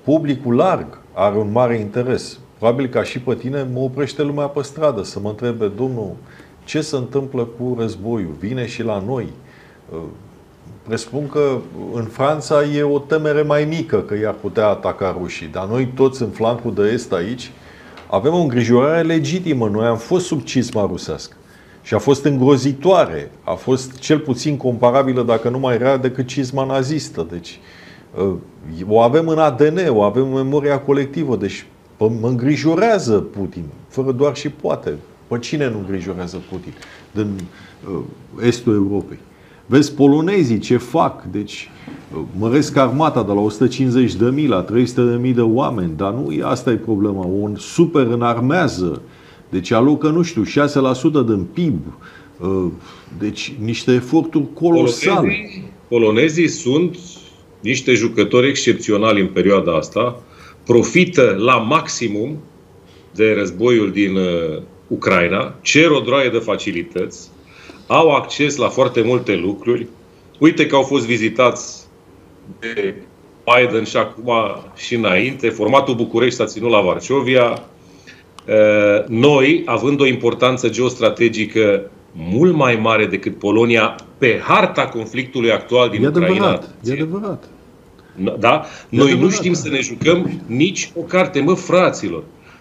publicul larg are un mare interes. Probabil ca și pe tine mă oprește lumea pe stradă să mă întrebe, domnul, ce se întâmplă cu războiul? Vine și la noi. Presupun că în Franța e o temere mai mică că i-ar putea ataca rușii, dar noi toți în flancul de est aici avem o îngrijorare legitimă. Noi am fost sub cizma rusească și a fost îngrozitoare. A fost cel puțin comparabilă, dacă nu mai rea, decât cizma nazistă. Deci o avem în ADN, o avem în memoria colectivă. Deci mă îngrijorează Putin, fără doar și poate. Pe cine nu îngrijorează Putin din estul Europei? Vezi polonezii ce fac, deci măresc armata de la 150.000 la 300.000 de oameni, dar nu asta e problema. Un super înarmează, deci alocă, nu știu, 6% din PIB. Deci niște eforturi colosale. Polonezii sunt niște jucători excepționali în perioada asta, profită la maximum de războiul din Ucraina, cer o droaie de facilități, au acces la foarte multe lucruri. Uite că au fost vizitați de Biden și acum și înainte. Formatul București s-a ținut la Varșovia. Noi, având o importanță geostrategică mult mai mare decât Polonia pe harta conflictului actual din Ucraina. E adevărat. Da? Noi nu știm să ne jucăm nici o carte, mă, fraților.